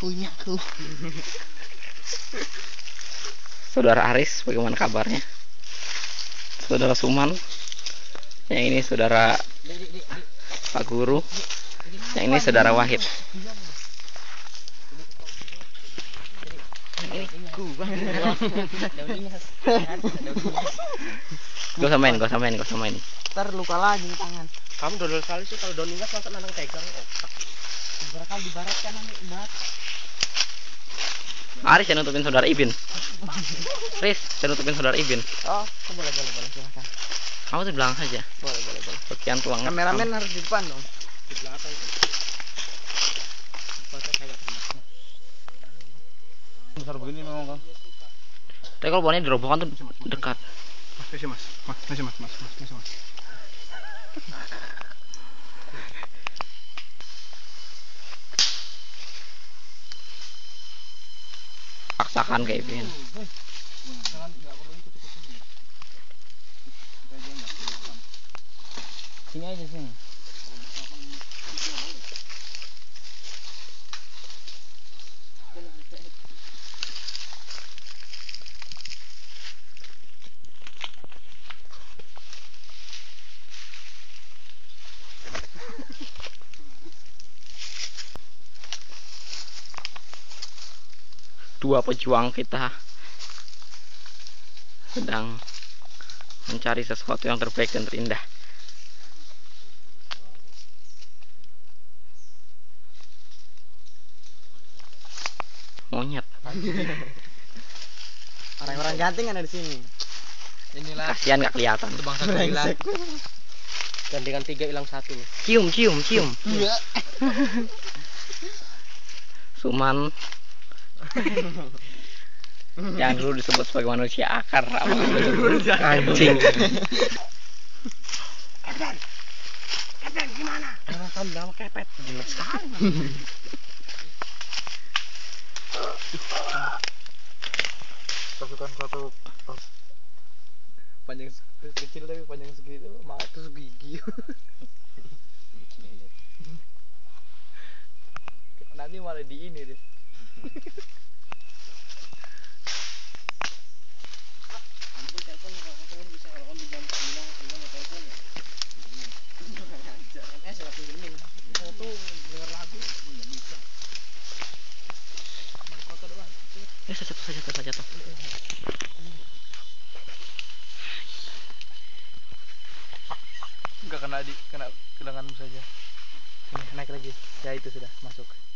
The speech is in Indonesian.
punya aku. Saudara Aris, bagaimana kabarnya? Saudara Suman, yang ini saudara Pak Guru, yang ini saudara Wahid. Gak usah main. Ntar luka lagi di tangan. Kamu dodol sekali sih kalau doningas langsung nang tegang otak. Bakal dibaratkan nanti mbak. Aris yang nutupin saudara Ibin. Aris yang nutupin saudara Ibin. Oh, boleh silahkan. Kamu tuh bilang saja. Boleh. Sekian tuang. Kameramen harus di depan dong. Di belakang. Foto kayak Besar begini memang kan. Tapi kalau buahnya dirobohkan tuh dekat. Mas. Paksakan kayak Ibin. Sini aja sini. Dua pejuang kita sedang mencari sesuatu yang terbaik dan terindah. Monyet. Orang-orang ganting ada di sini. inilah Kasihan nggak kelihatan. bangsa gorila. Gandengan 3 hilang 1 nih. Cium. Iya. Suman yang dulu disebut sebagai manusia akar. Anjing. Kepet gimana? Kamu bilang kepet. Jelek sekali. Pasukan satu Panjang kecil tapi panjang segitu, mata segigi. Nanti malah di ini deh. Saya jatuh. Enggak kena kedenganmu saja. Ini naik lagi. Ya itu sudah masuk.